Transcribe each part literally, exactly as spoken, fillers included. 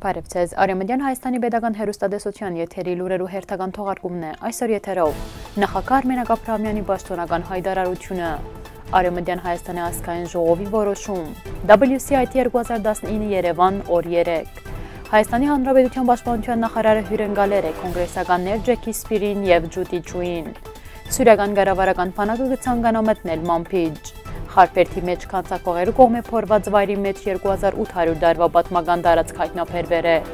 Բարև ձեզ, Արևմտյան Հայաստանի Պետական հեռուստատեսության եթերի լուրերու հերթական թողարկումն է։ Այսօր եթերով նախագահ Արմեն Աղաբրամյանի պաշտոնական հայտարարությունը, Արևմտյան Հայաստանի ազգային ժողովի որոշում, W C I T երկու հազար տասնինը Երևան օր երեք, Հայաստանի Հանրապետության պաշտպանության նախարարը հյուրընկալել է կոնգրեսականներ Ջեքի Սպիրին և Ջուդի Չուին, Սուրիական կառավարական բանակը կցանկանա մտնել Մանփիջ, Խարպերթի մեջ կանցակողերու կողմէ փորված վայրի մեջ երկու հազար ութ հարյուր տարվա պատմական տարածք հայտնաբերվել է։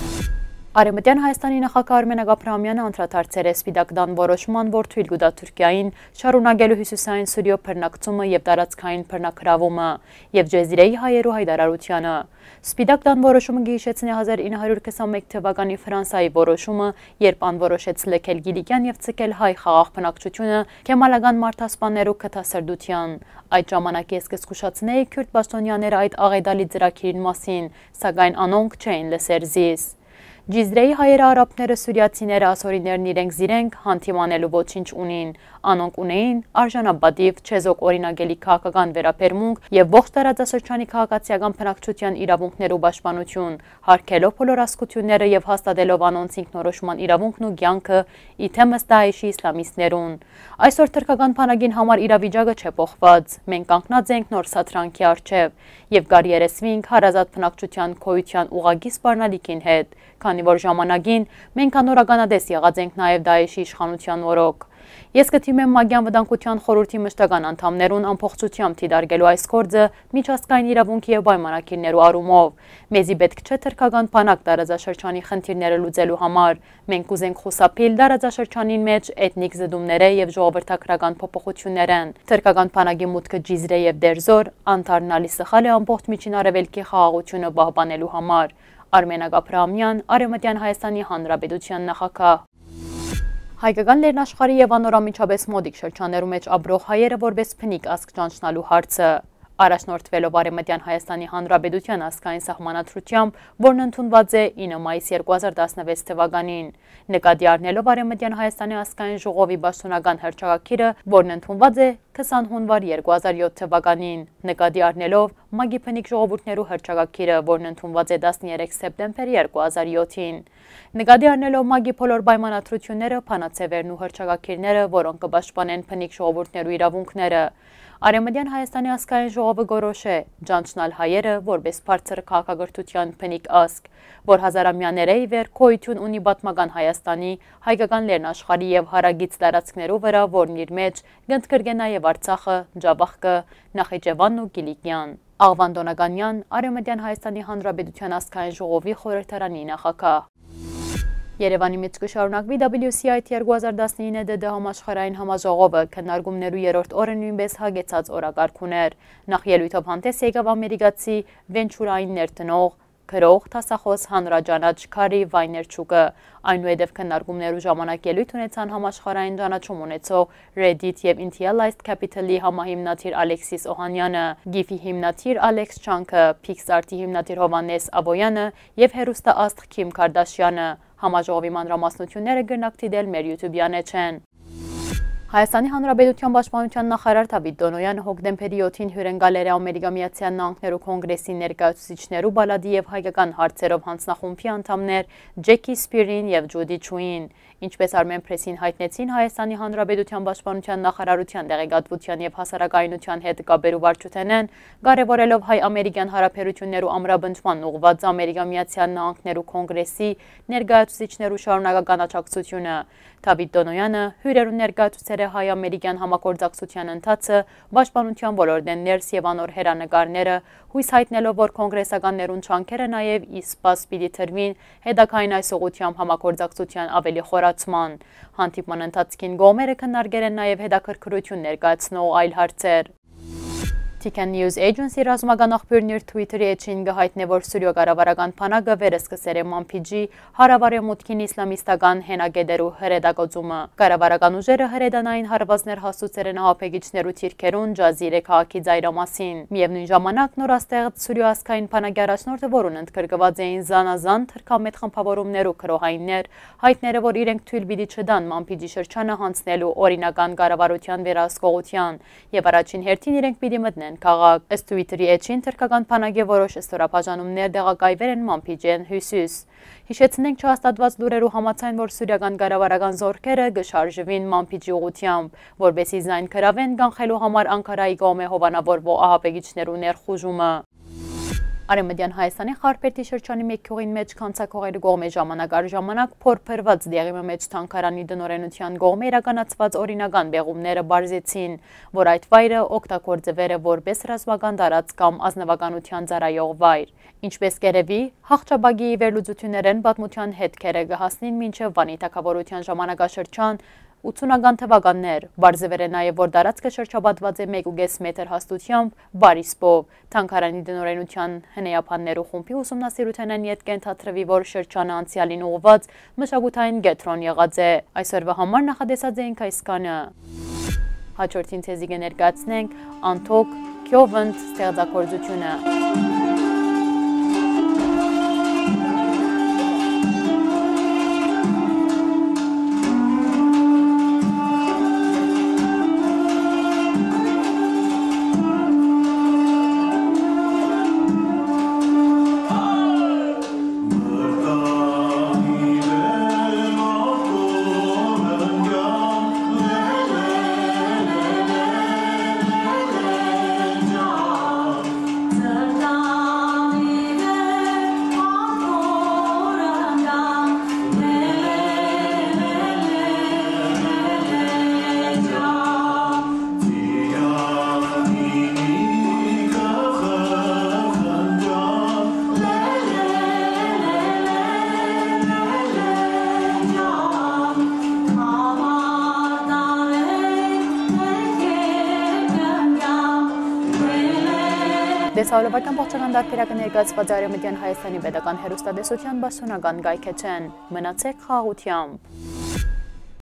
Արևմտյան Հայաստանի նախագահ Արմեն Աղաբրամյանը անդրադարձել է Սպիտակ տան որոշման, որ թույլ կտա Թուրքիային շարունակելու հյուսիսային Սուրիո բռնակցումը և տարածքային բռնագրավումը և Ջեզիրեի հայերու հայտարարությանը։ Սպիտակ տան որոշումը գիշեցնի հազար ինը հարյուր քսանմեկ թվականի Ֆրանսիայի որոշումը, երբ անորոշեց լքել Կիլիկյան և ցկել հայ խաղաղ բնակչությունը քեմալական մարդասպաններու քթասրդության։ Այդ ժամանակ ես կզգուշացնեի քուրդ պաշտոնյաները այդ աղետալի ծրագիրին մասին, սակայն անոնք չէին լսեր զիս։ Ջիզրեի հայերը արաբները սուրիացիները ասորիներն իրենք զիրենք հանդիմանելու ոչինչ ունին, անոնք ունեին արժանապատիվ չեզոք օրինագելի քաղաքական վերաբերմունք և ողջ տարածաշրջանի քաղաքացիական բնակչության իրավունքներու պաշտպանություն, հարգելով բոլոր ազգությունները և հաստատելով անոնց ինքնորոշման իրավունքն ու կյանքը ի թեմս Դաեշի իսլամիստներուն։ Այսօր թուրքական բանակին համար իրավիճակը չէ փոխված, մենք կանգնած ենք նոր սադրանքի առջև և գար երեսվինք հարազատ բնակչության քոյության ուղղակի սպառնալիքին հետ, քանի որ ժամանակին մենք անօրականադես եղած ենք նաև Դաեշի իշխանության օրոք։ Ես կթիմեմ Մագյան վտանգության խորհրդի մշտական անդամներուն ամբողջությամբ դիտարկելու այս գործը միջազգային իրավունքի և պայմանագիրներու առումով։ Մեզի պետք չէ թուրքական բանակ տարածաշրջանի խնդիրները լուծելու համար։ Մենք կուզենք խուսափել տարածաշրջանին մեջ էթնիկ զդումները և ժողովրդագրական փոփոխություններն։ Թուրքական բանակի մուտքը Ջիզրե և Դերզոր անդառնալի սխալ է ամբողջ միջին արևելքի խաղաղությունը պահպանելու համար։ Արմեն Աղաբրամյան, Արևմտյան Հայաստանի Հանրապետության նախագահ։ Հայկական լեռնաշխարհի և անորամիջապես մոդիկ շրջաններու մեջ ապրող հայերը որպես բնիկ ազգ ճանչնալու հարցը առաջնորդվելով Արևմտյան Հայաստանի Հանրապետության ազգային սահմանադրությամբ, որն ընդունված է ինը մայիս երկու հազար տասնվեց թվականին, նկատի առնելով Արևմտյան Հայաստանի ազգային ժողովի պաշտոնական հռչակագիրը, որն ընդունված է քսան հունվար երկու հազար յոթ թվականին, նկատի առնելով ՄԱԳ-ի բնիկ ժողովուրդներու հռչակագիրը, որն ընդունված է տասներեք սեպտեմբեր երկու հազար յոթին, նկատի առնելով ՄԱԳ-ի բոլոր պայմանավորությունները, բանաձևերն ու հռչակագիրները, որոնք կպաշտպանեն բնիկ ժողովուրդներու իրավունքները, Արևմտյան Հայաստանի ազգային ժողովը գորոշ է ճանչնալ հայերը որպես բարձր քաղաքակրթության բնիկ ազգ, որ հազարամյաներ ի վեր գոյություն ունի պատմական Հայաստանի, հայկական լեռնաշխարհի և հարագից տարածքներու վրա, որն իր մեջ կընդգրկե նաև Արցախը, Ջաբախկը, Նախիջևանն ու Կիլիկյան։ Աղվան Տոնականյան, Արևմտյան Հայաստանի Հանրապետության ազգային ժողովի խորհրդարանի նախագահ։ Երևանի մեջ կշարունակվի W C I T երկու հազար տասնինը D D համաշխարհային համաժողովը, քննարկումներու երրորդ օրը նույնպես հագեցած օրակարգ ուներ։ Նախ ելույթով հանդես եկավ ամերիկացի վենչուրային ներդնող, գրող, դասախոս հանրաճանաչ Քարի Վայներչուկը, այնուհետև քննարկումներու ժամանակ ելույթ ունեցան համաշխարհային ճանաչում ունեցող Reddit և Initialized Capital-ի համահիմնադիր Ալեքսիս Օհանյանը, Գիֆի հիմնադիր Ալեքս Չանկը, Pixart-ի հիմնադիր Հովհաննես Աբոյանը և հեռուստաաստղ Քիմ Քարդաշյանը։ Համաժողովի մանրամասնությունները կրնակ դիտել մեր յութուբյան էջեն։ Հայաստանի Հանրապետության պաշտպանության նախարար Դավիթ Տոնոյանը հոկտեմբերի յոթին հյուրընկալել է Ամերիկա Միացյալ Նահանգներու կոնգրեսի ներկայացուցիչներու բալադի և հայկական հարցերով հանձնախումբի անդամներ Ջեքի Սպիրին և Ջուդի Չուին, ինչպես Armen Press-ին հայտնեցին Հայաստանի Հանրապետության պաշտպանության նախարարության տեղեկատվության և հասարակայնության հետ կապերու վարչութենեն, կարևորելով հայ-ամերիկյան հարաբերություններու ամրապնդման ուղղված Ամերիկա Միացյալ Նահանգներու կոնգրեսի ներկայացուցիչներու շարունակական աջակցությունը, Դավիթ Տոնոյանը հյուրերուն ներկայացուցել է հայ-ամերիկյան համագործակցության ընթացը, պաշտպանության ոլորտեն ներս և անոր հեռանկարները, հույս հայտնելով, որ կոնգրեսականներուն չանքերը նաև ի սպաս պիտի տրվին հետագային այս ուղղությամբ համագործակցության ավելի խորացման։ Հանդիպման ընթացքին կողմերը քննարկել են նաև հետաքրքրություն ներկայացնող այլ հարցեր։ Tican News Agency ռազմական աղբյուրն իր Twitter-ի էջին կհայտնե, որ Սուրիո կառավարական բանակը վերսկսել է Մանփիջի հարավարևմուտքին իսլամիստական հենակետերու հրետակոծումը։ Կառավարական ուժերը հրետանային հարվածներ հասցուցել են ահաբեկիչներու թիրքերուն Ջազիրե քաղաքի ծայրամասին։ Միևնույն ժամանակ նորաստեղծ Սուրիո ազգային բանակի առաջնորդը, որուն ընդգրկված էին զանազան թրքամետ խմբավորումներու քրոհայիններ, հայտնել է, որ իրենք թույլ պիտի չտան Մանփիջի շրջանը հանձնելու օրինական կառավարության վերահսկողության և առաջին հերթին իրենք պիտի մտնեն են քաղաք։ Ըստ Twitter-ի էջին թրքական բանակի որոշ ստորաբաժանումներ դեղակայվել են Մամփիջեն հյուսիս։ Հիշեցնենք չհաստատված լուրերու համաձայն, որ սուրիական կառավարական զորքերը կշարժվին Մամփիջի ուղղությամբ, որպեսզի զայն գրավեն կանխելու համար Անկարայի կողմէ հովանավորվող ահաբեկիչներու ներխուժումը։ Արևմտյան Հայաստանի Խարպետի շրջանի մեկ քյուղին մեջ քանցակողերի կողմէ ժամանակ առ ժամանակ փորփրված դեղի մեջ թանկարանի դնորենության կողմէ իրականացված օրինական բեղումները բարձեցին, որ այդ վայրը օգտագործվել է որպես ռազմական տարածք կամ ազնվականության ծառայող վայր։ Ինչպես կերևի, հաղթաբագի վերլուծություններն պատմության հետքերը կհասնին մինչև Վանի թագավորության ժամանակաշրջան ութսունական թվականներ, բարձվել է նաև, որ տարածքը շրջապատված է մեկ ու կես մետր հաստությամբ բարիսպով։ Թանկարանի դնորենության հնեյապաններու խումբի ուսումնասիրութենեն յետ կենթադրվի, որ շրջանը անցյալին ուղղված մշակութային կենտրոն եղած է։ Այսօրվա համար նախադեսած էինք այս կանը։ Հաջորդին ցեզի կներկայացնենք Անթոք Քյովընդ ստեղծագործությունը։ Դեսահոլովական ողջական դարբերակը ներկայացված Արևմտյան Հայաստանի պետական հեռուստատեսության բարձունական գայքեչեն։ Մնացեք խաղաղությամբ։